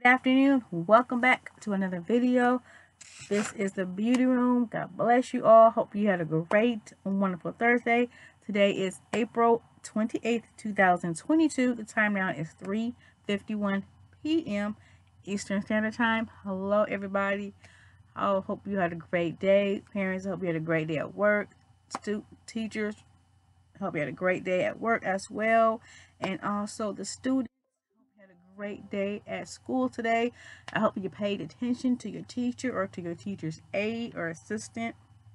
Afternoon, welcome back to another video. This is the beauty room. God bless you all. Hope you had a great wonderful Thursday. Today is April 28th 2022. The time now is 3:51 p.m. Eastern Standard Time. Hello everybody. I hope you had a great day. Parents, I hope you had a great day at work. Teachers, I hope you had a great day at work as well. And also the students, great day at school today. I hope you paid attention to your teacher or to your teacher's aide or assistant.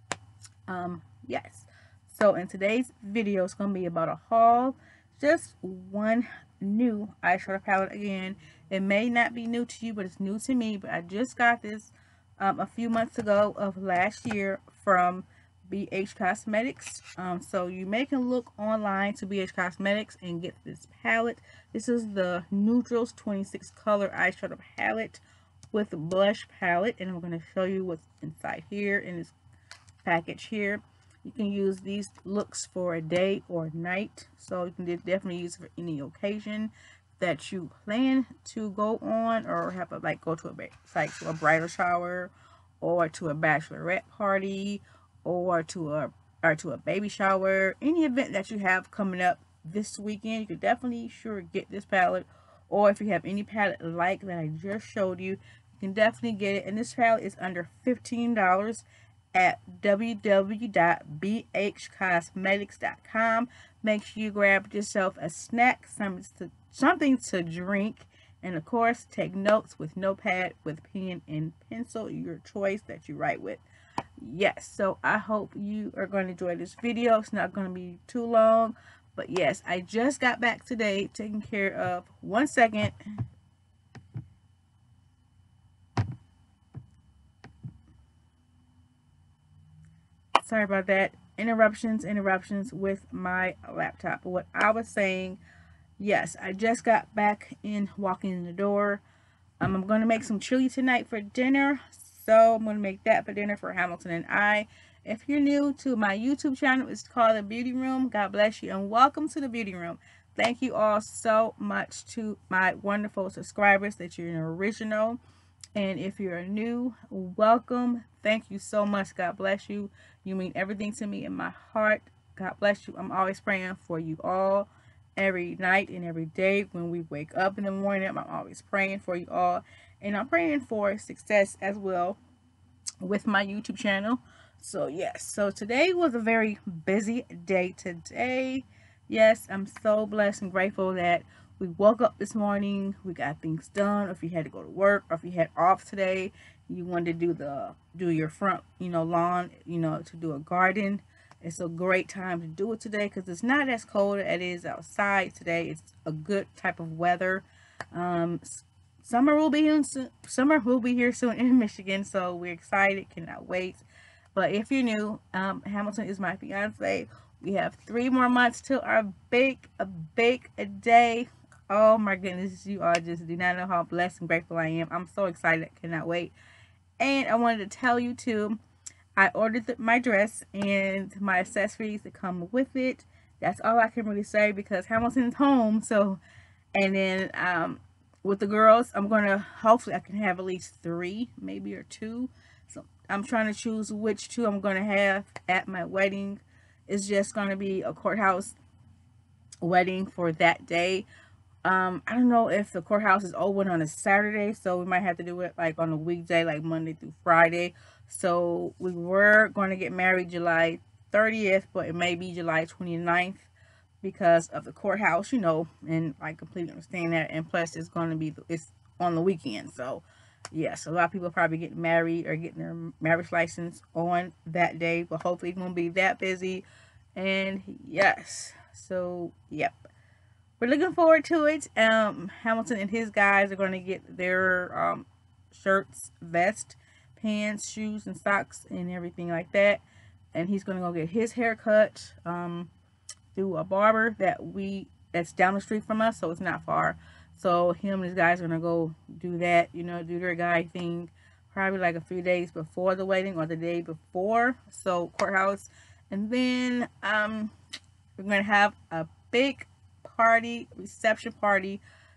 Yes. So in today's video, it's going to be about a haul. Just one new eyeshadow palette again. It may not be new to you, but it's new to me. But I just got this a few months ago of last year from BH Cosmetics. So you can look online to BH Cosmetics and get this palette. This is the Neutrals 26 color eyeshadow palette with blush palette, and I'm going to show you what's inside here in this package here. You can use these looks for a day or night, so you can definitely use it for any occasion that you plan to go on, or have a go to a bridal shower, or to a bachelorette party, or to a baby shower. Any event that you have coming up this weekend, you could definitely get this palette. Or if you have any palette like that I just showed you, you can definitely get it. And this palette is under $15 at www.bhcosmetics.com. Make sure you grab yourself a snack, something to drink, and of course take notes with notepad, with pen and pencil, your choice that you write with. Yes, so I hope you are going to enjoy this video. It's not going to be too long, but yes, I just got back today, taking care of, one second. Sorry about that. Interruptions with my laptop. But what I was saying, yes, I just got back in, walking in the door. I'm going to make some chili tonight for dinner. So I'm going to make that for dinner for Hamilton and I. If you're new to my YouTube channel, it's called The Beauty Room. God bless you and welcome to The Beauty Room. Thank you all so much to my wonderful subscribers that you're an original. And if you're new, welcome. Thank you so much. God bless you. You mean everything to me in my heart. God bless you. I'm always praying for you all. Every night and every day when we wake up in the morning, I'm always praying for you all. And I'm praying for success as well with my YouTube channel. So yes, so today was a very busy day today. Yes, I'm so blessed and grateful that we woke up this morning, we got things done. Or if you had to go to work, or if you had off today, you wanted to do your front, lawn, to do a garden. It's a great time to do it today because it's not as cold as it is outside today. It's a good type of weather. Summer will be here soon in Michigan, so we're excited, cannot wait. But if you're new, Hamilton is my fiance. We have 3 more months till our bake a day. Oh my goodness, you all just do not know how blessed and grateful I am. I'm so excited, cannot wait. And I wanted to tell you too, I ordered my dress and my accessories that come with it. That's all I can really say because Hamilton's home. So, and then with the girls, hopefully I can have at least 3, maybe, or 2. So I'm trying to choose which 2 I'm going to have at my wedding. It's just going to be a courthouse wedding for that day. I don't know if the courthouse is open on a Saturday, so we might have to do it like on a weekday, like Monday through Friday. So we were going to get married July 30th, but it may be July 29th because of the courthouse, and I completely understand that. And plus it's on the weekend. So yes, a lot of people probably getting married or getting their marriage license on that day, but hopefully it won't be that busy. And yes, so yep, we're looking forward to it. Hamilton and his guys are going to get their shirts, vest, pants, shoes, and socks, and everything like that. And he's going to go get his hair cut through a barber that's down the street from us, so it's not far. So him and his guys are going to go do that, do their guy thing, probably like a few days before the wedding or the day before. So courthouse. And then we're going to have a big reception party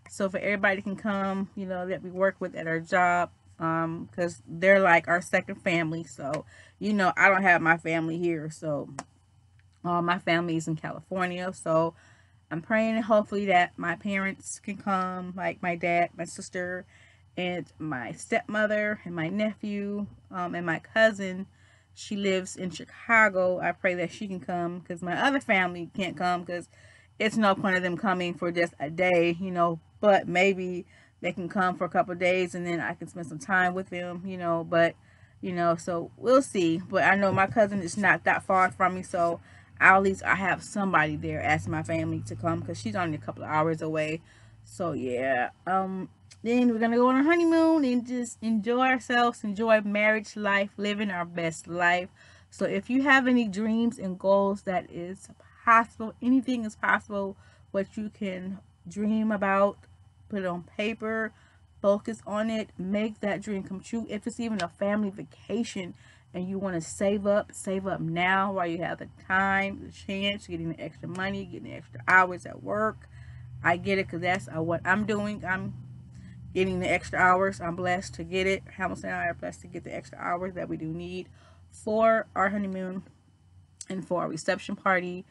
So for everybody can come, that we work with at our job, because they're like our second family. So, I don't have my family here. So all my family is in California. So I'm praying hopefully that my parents can come, like my dad, my sister, and my stepmother, and my nephew, and my cousin. She lives in Chicago. I pray that she can come because my other family can't come because it's no point of them coming for just a day, but maybe they can come for a couple of days and then I can spend some time with them, but so we'll see. But I know my cousin is not that far from me, so at least I have somebody there as my family to come because she's only a couple of hours away. So yeah, then we're gonna go on a honeymoon and just enjoy ourselves, enjoy marriage life, living our best life. So if you have any dreams and goals, that is possible. Anything is possible. What you can dream about, put it on paper, focus on it, make that dream come true. If it's even a family vacation and you want to save up now while you have the time, the chance, getting the extra money, getting the extra hours at work. I get it because that's what I'm doing. I'm getting the extra hours. I'm blessed to get it. Hamilton and I are blessed to get the extra hours that we do need for our honeymoon and for our reception party.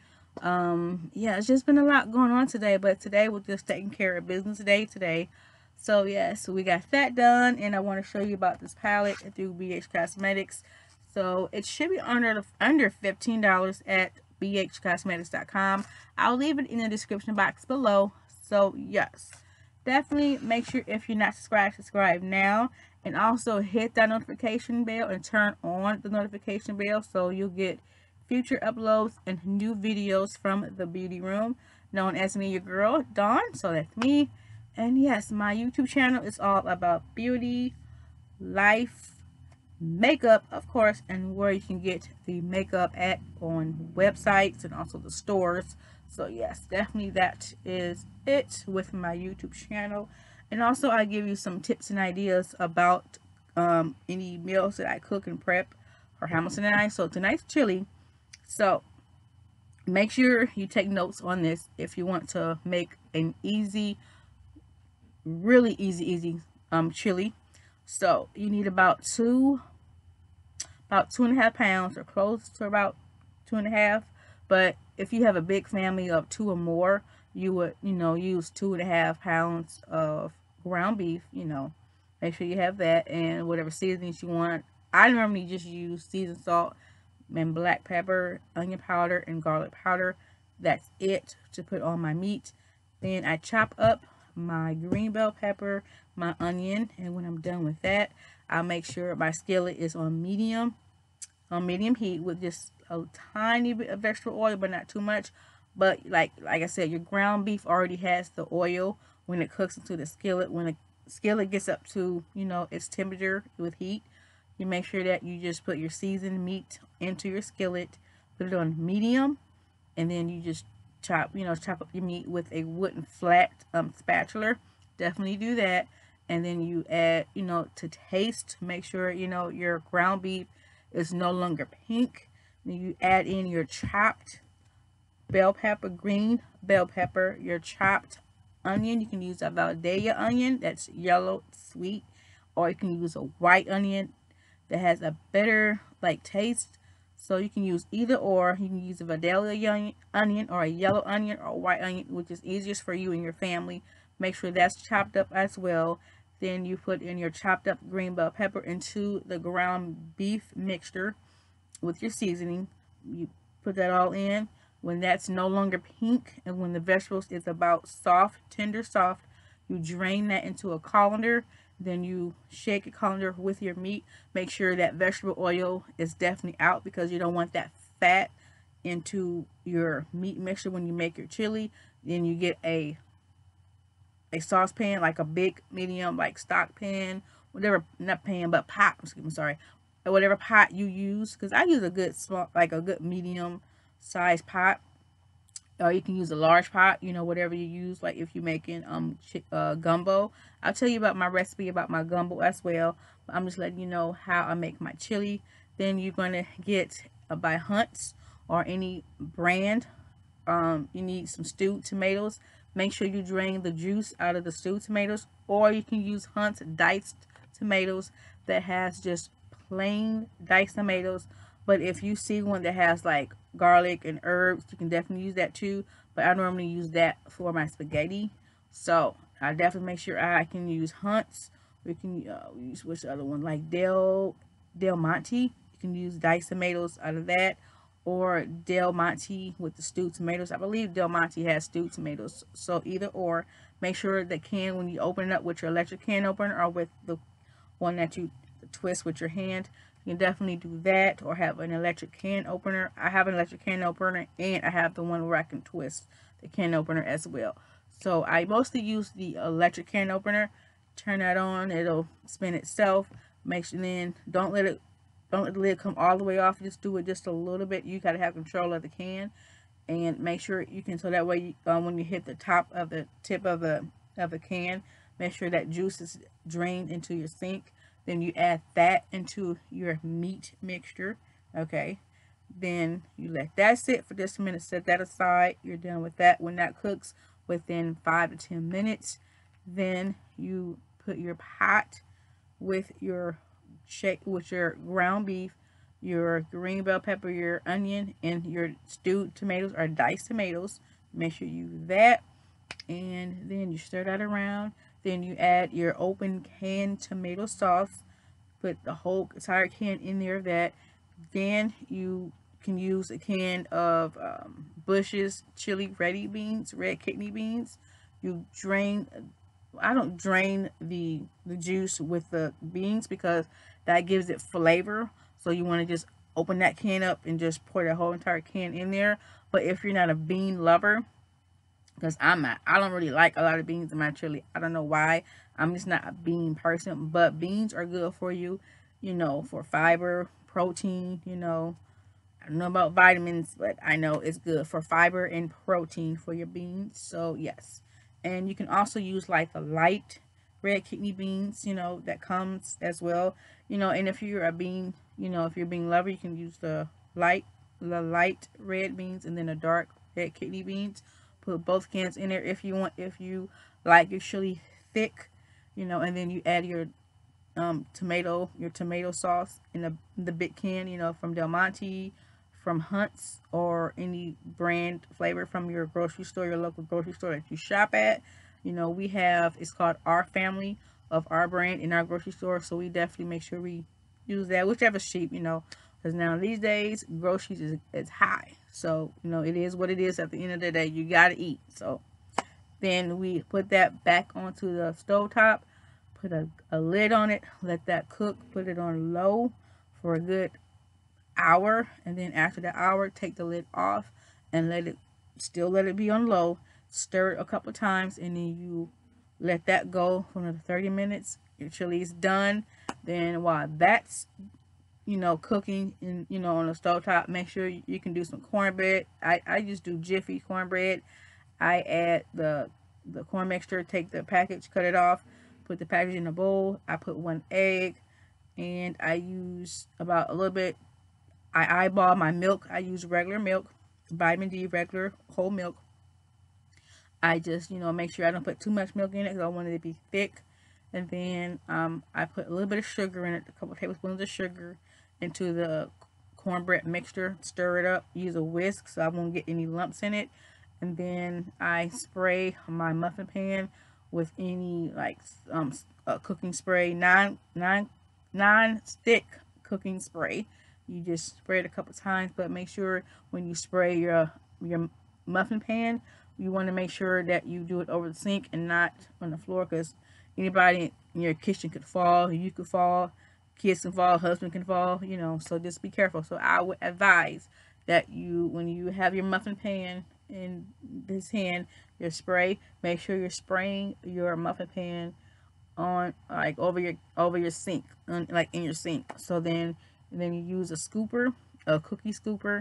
Yeah, it's just been a lot going on today, but today we're just taking care of business day today. So yeah, so we got that done, and I want to show you about this palette through BH Cosmetics. So it should be under $15 at bhcosmetics.com. I'll leave it in the description box below. So yes, definitely make sure if you're not subscribed, subscribe now, and also hit that notification bell and turn on the notification bell so you'll get future uploads and new videos from the beauty room, known as me, your girl Dawn. So that's me. And yes, my YouTube channel is all about beauty, life, makeup, of course, and where you can get the makeup at on websites and also the stores. So yes, definitely that is it with my YouTube channel. And also I give you some tips and ideas about any meals that I cook and prep for Hamilton and I. So tonight's chili. So make sure you take notes on this if you want to make an easy, really easy chili. So you need about 2.5 pounds, or close to about 2.5. But if you have a big family of 2 or more, you would use 2.5 pounds of ground beef. Make sure you have that, and whatever seasonings you want. I normally just use seasoned salt and black pepper, onion powder, and garlic powder. That's it to put on my meat. Then I chop up my green bell pepper, my onion, and when I'm done with that, I'll make sure my skillet is on medium heat with just a tiny bit of vegetable oil, but not too much. But like I said, your ground beef already has the oil when it cooks into the skillet. When the skillet gets up to its temperature with heat, you make sure that you just put your seasoned meat into your skillet, put it on medium, and then you just chop up your meat with a wooden flat spatula. Definitely do that. And then you add, to taste, make sure, your ground beef is no longer pink. Then you add in your chopped bell pepper, green bell pepper, your chopped onion. You can use a Valdea onion that's yellow, sweet, or you can use a white onion that has a better taste. So you can use either or. You can use a Vidalia onion or a yellow onion or a white onion, which is easiest for you and your family. Make sure that's chopped up as well. Then you put in your chopped up green bell pepper into the ground beef mixture with your seasoning. You put that all in. When that's no longer pink and when the vegetables is about soft, tender soft, you drain that into a colander. Then you shake a colander with your meat. Make sure that vegetable oil is definitely out because you don't want that fat into your meat mixture when you make your chili. Then you get a saucepan, like a big medium stock pan, whatever, not pan but pot, I'm sorry, whatever pot you use, because I use a good small, a good medium size pot, or you can use a large pot, whatever you use. Like if you're making gumbo, I'll tell you about my recipe about my gumbo as well, but I'm just letting you know how I make my chili. Then you're going to get by Hunt's or any brand. You need some stewed tomatoes. Make sure you drain the juice out of the stewed tomatoes, or you can use Hunt's diced tomatoes that has just plain diced tomatoes. But if you see one that has like garlic and herbs, you can definitely use that too. But I normally use that for my spaghetti. So I definitely make sure I can use Hunt's. We can use which other one, like Del Monte. You can use diced tomatoes out of that, or Del Monte with the stewed tomatoes. I believe Del Monte has stewed tomatoes. So either or. Make sure the can, when you open it up with your electric can opener or with the one that you twist with your hand, you can definitely do that, or have an electric can opener. I have an electric can opener, and I have the one where I can twist the can opener as well. So I mostly use the electric can opener. Turn that on, it'll spin itself. Make sure, then don't let the lid come all the way off. Just do it just a little bit. You gotta have control of the can, and make sure you can, so that way when you hit the top of the tip of the can, make sure that juice is drained into your sink. Then you add that into your meat mixture. Okay, then you let that sit for just a minute. Set that aside. You're done with that. When that cooks within 5 to 10 minutes, then you put your pot with your ground beef, your green bell pepper, your onion, and your stewed tomatoes or diced tomatoes. Make sure you do that, and then you stir that around. Then you add your open canned tomato sauce. Put the whole entire can in there of that. Then you can use a can of Bush's chili ready beans, red kidney beans. You drain, I don't drain the juice with the beans because that gives it flavor. So you want to just open that can up and just pour the whole entire can in there. But if you're not a bean lover, because I'm not, I don't really like a lot of beans in my chili. I don't know why. I'm just not a bean person. But beans are good for you, for fiber, protein, I don't know about vitamins, but I know it's good for fiber and protein for your beans. So yes. And you can also use like the light red kidney beans, that comes as well. And if you're a bean, if you're a bean lover, you can use the light red beans and then the dark red kidney beans. Put both cans in there if you want, if you like your chili thick, and then you add your tomato sauce in the big can, from Del Monte, from Hunt's, or any brand flavor from your grocery store, your local grocery store that you shop at. We have, it's called Our Family of our brand in our grocery store, so we definitely make sure we use that, whichever's cheap, because now these days groceries is high. So it is what it is. At the end of the day, you gotta eat. So then we put that back onto the stove top, put a lid on it, let that cook, put it on low for a good hour, and then after the hour, take the lid off and let it be on low. Stir it a couple times, and then you let that go for another 30 minutes. Your chili is done. Then while that's cooking in on the stove top, make sure you can do some cornbread. I just do Jiffy cornbread. I add the corn mixture, take the package, cut it off, put the package in a bowl. I put 1 egg, and I use about a little bit. I eyeball my milk. I use regular milk, vitamin D, regular whole milk. I just make sure I don't put too much milk in it because I want it to be thick. And then I put a little bit of sugar in it, a couple tablespoons of sugar into the cornbread mixture. Stir it up. Use a whisk so I won't get any lumps in it. And then I spray my muffin pan with any like cooking spray, non-stick cooking spray. You just spray it a couple times, but make sure when you spray your muffin pan, you want to make sure that you do it over the sink and not on the floor, because anybody in your kitchen could fall, you could fall, kids can fall, husband can fall, so just be careful. So I would advise that when you have your muffin pan in this hand, your spray, make sure you're spraying your muffin pan on like over your sink, like in your sink. So then you use a scooper, a cookie scooper,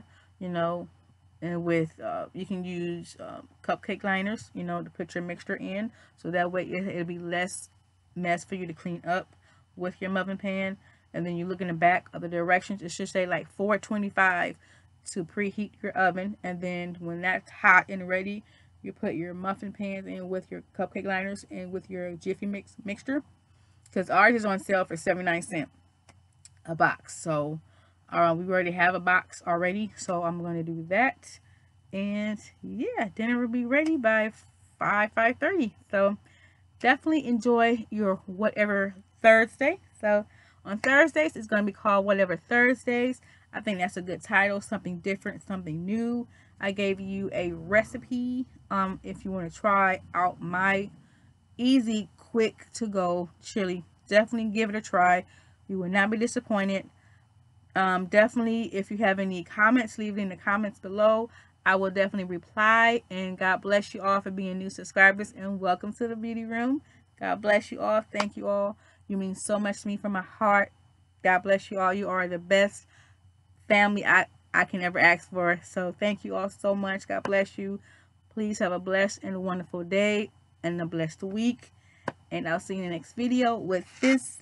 and with you can use cupcake liners, to put your mixture in, so that way it'll be less mess for you to clean up with your muffin pan. And then you look in the back of the directions, it should say like 425 to preheat your oven. And then when that's hot and ready, You put your muffin pans in with your cupcake liners and with your Jiffy Mix mixture. Because ours is on sale for 79 cents a box. So we already have a box already. So I'm going to do that. And yeah, dinner will be ready by 5:30. So definitely enjoy your whatever Thursday. So on Thursdays, it's going to be called Whatever Thursdays. I think that's a good title, something different, something new. I gave you a recipe if you want to try out my easy, quick to go chili. Definitely give it a try. You will not be disappointed. Definitely, if you have any comments, leave it in the comments below. I will definitely reply. And God bless you all for being new subscribers. And welcome to the beauty room. God bless you all. Thank you all. You mean so much to me from my heart. God bless you all. You are the best family I can ever ask for. So thank you all so much. God bless you. Please have a blessed and wonderful day and a blessed week. And I'll see you in the next video with this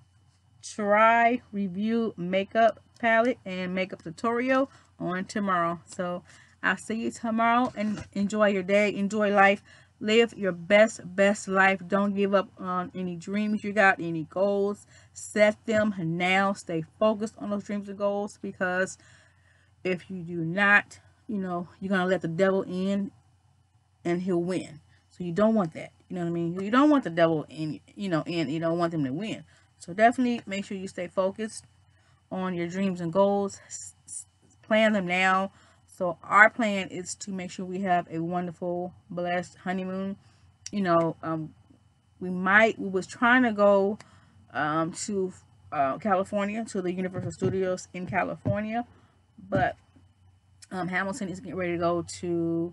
try review makeup palette and makeup tutorial on tomorrow. So I'll see you tomorrow, and enjoy your day, enjoy life, live your best life. Don't give up on any dreams you got, any goals. Set them now. Stay focused on those dreams and goals, because if you do not, you know, you're gonna let the devil in and he'll win. So you don't want that. You know what I mean? You don't want the devil in, you know, and you don't want them to win. So definitely make sure you stay focused on your dreams and goals. Plan them now. So our plan is to make sure we have a wonderful, blessed honeymoon. You know, we was trying to go to California, to the Universal Studios in California, but Hamilton is getting ready to go to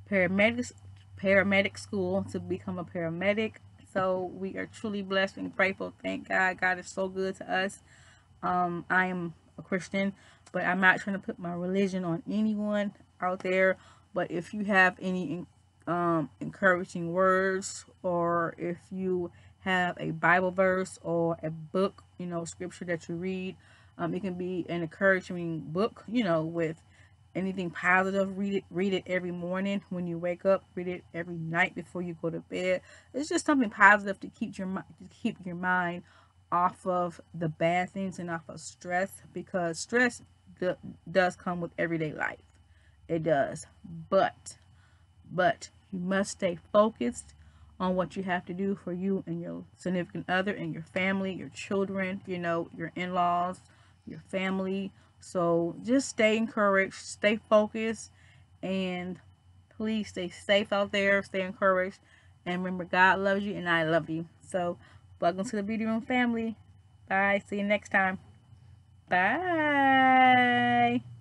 paramedic school to become a paramedic. So we are truly blessed and grateful. Thank God. God is so good to us. I am a Christian, but I'm not trying to put my religion on anyone out there. But if you have any encouraging words, or if you have a Bible verse or a book, you know, scripture that you read, it can be an encouraging book, you know, with anything positive. Read it every morning when you wake up. Read it every night before you go to bed. It's just something positive to keep your mind off of the bad things and off of stress, because stress does come with everyday life. It does. But you must stay focused on what you have to do for you and your significant other and your family, your children, you know, your in-laws, your family. So just stay encouraged, stay focused, and please stay safe out there. Stay encouraged, and remember, God loves you and I love you. So welcome to the Beauty Room family. Bye. See you next time. Bye.